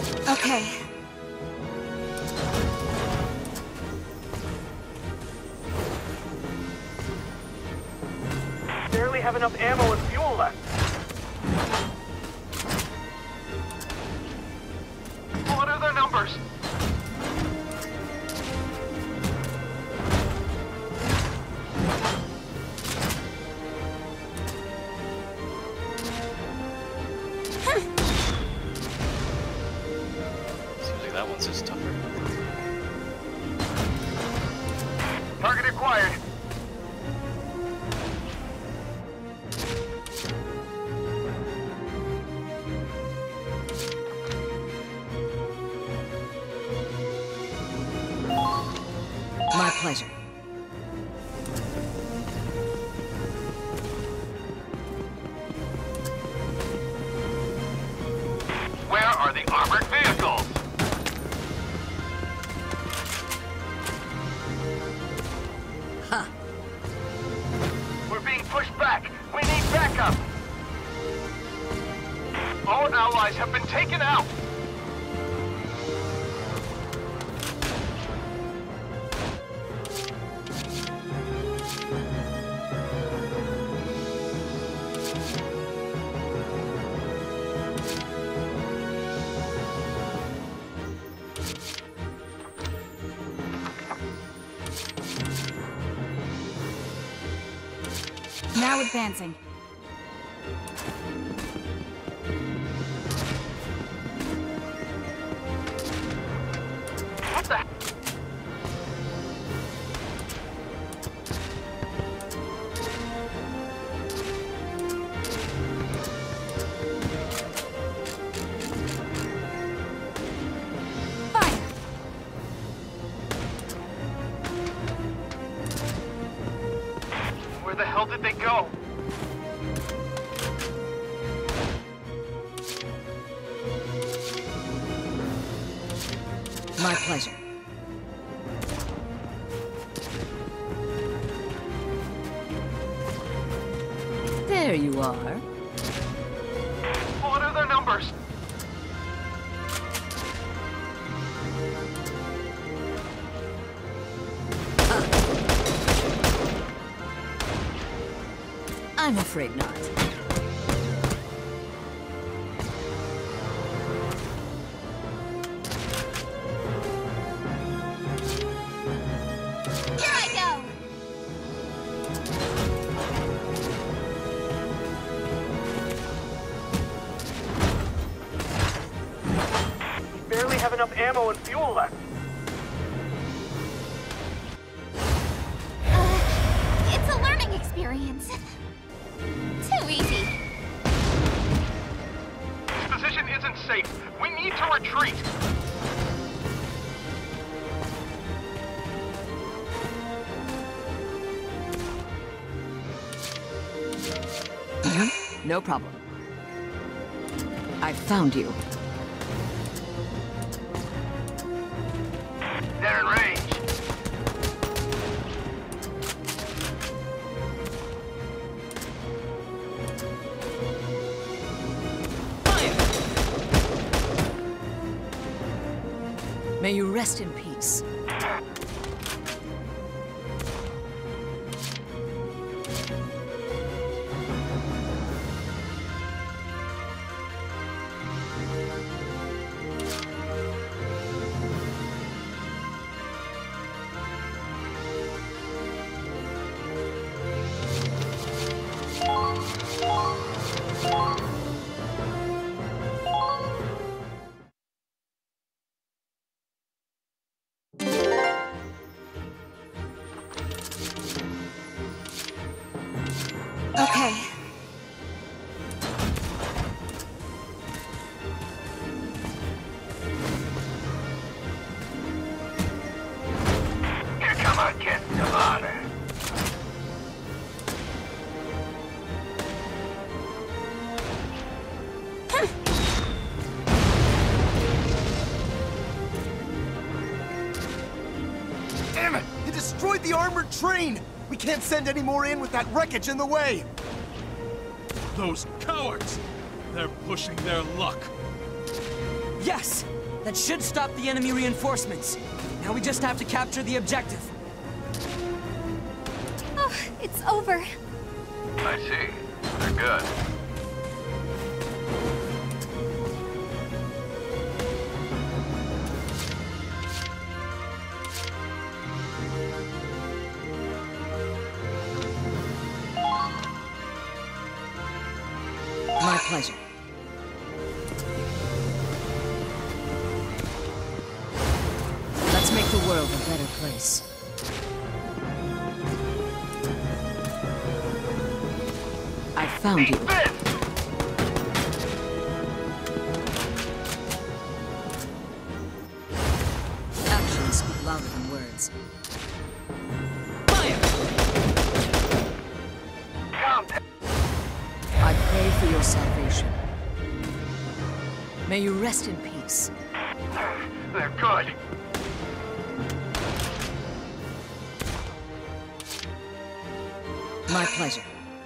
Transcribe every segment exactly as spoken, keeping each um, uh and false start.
Okay. Barely have enough ammo and fuel left. What are their numbers? Seems like that one's just tougher. Target acquired. My pleasure. Where are the armored vehicles? Huh. We're being pushed back. We need backup. All allies have been taken out. Now advancing. What the? Fire! Where the hell did they go? My pleasure. There you are. What are their numbers? I'm afraid not. Here I go! Barely have enough ammo and fuel left. Uh, it's a learning experience. Too easy. This position isn't safe. We need to retreat. No problem. I found you. They're in range. May you rest in peace. Okay. Here come our guests of honor. Damn it! It destroyed the armored train! We can't send any more in with that wreckage in the way! Those cowards! They're pushing their luck. Yes! That should stop the enemy reinforcements. Now we just have to capture the objective. Oh, it's over. I see. They're good. My pleasure. Let's make the world a better place. I found you. Actions speak louder than words. Fire! I pray for your salvation. May you rest in peace. They're good. My pleasure.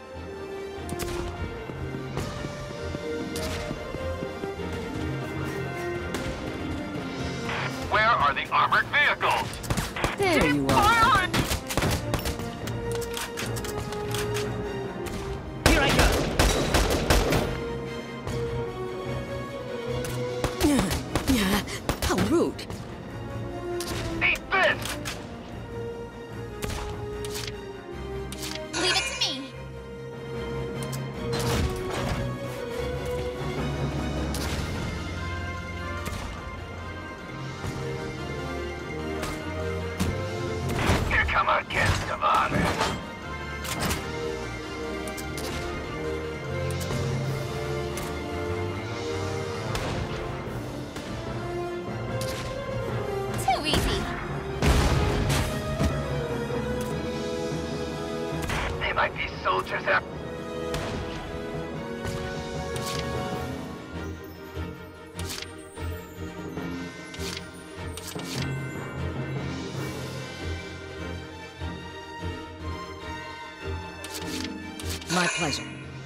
Where are the armored vehicles? There you are. Here I go! How rude. Eat this! Leave it to me. Here come our guests of honor. Too easy. They might be soldiers out. My pleasure.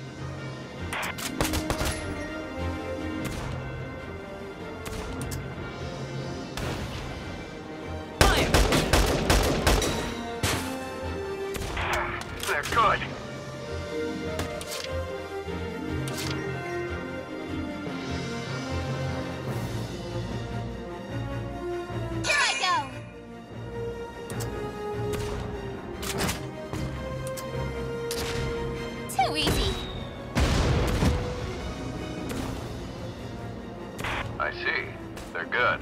Fire! They're good. Here I go. Too easy. I see. They're good.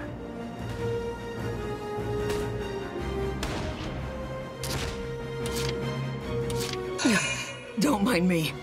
Don't mind me.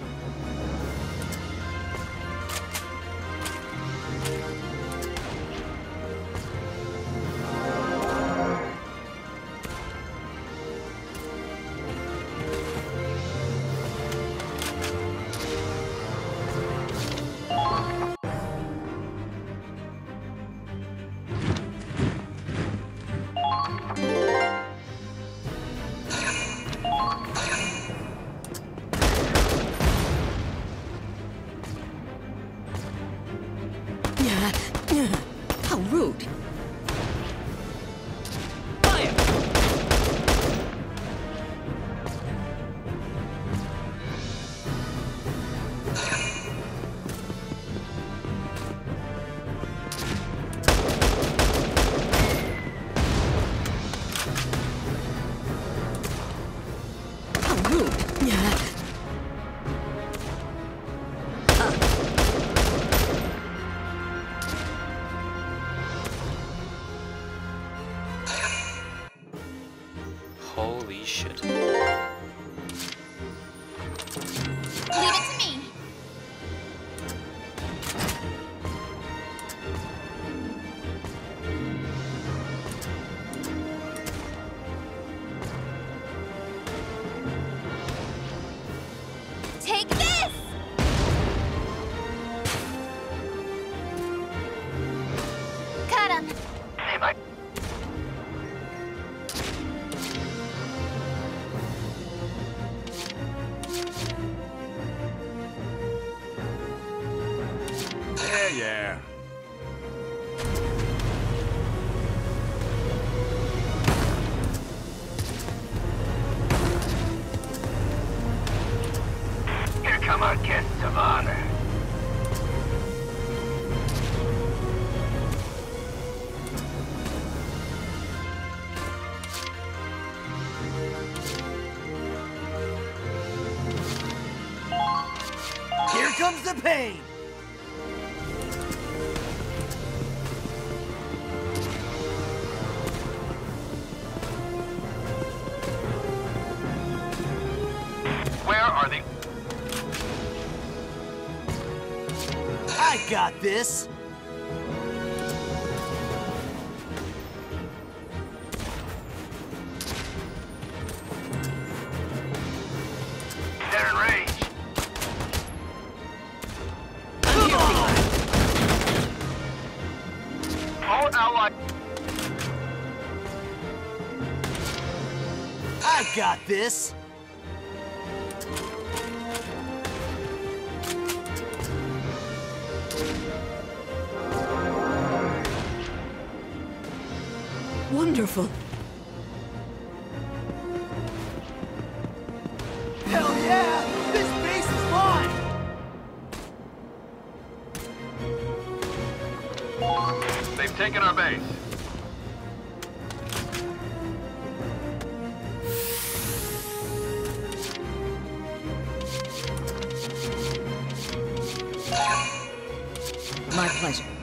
How rude. Fire! How rude. Holy shit. Leave it to me. Take this! Cut him. They might. Yeah, yeah. our guests of honor. Here comes the pain! Where are they? I got this! They're in range. All allied. I got this! Wonderful. Hell yeah! This base is mine! They've taken our base. My pleasure.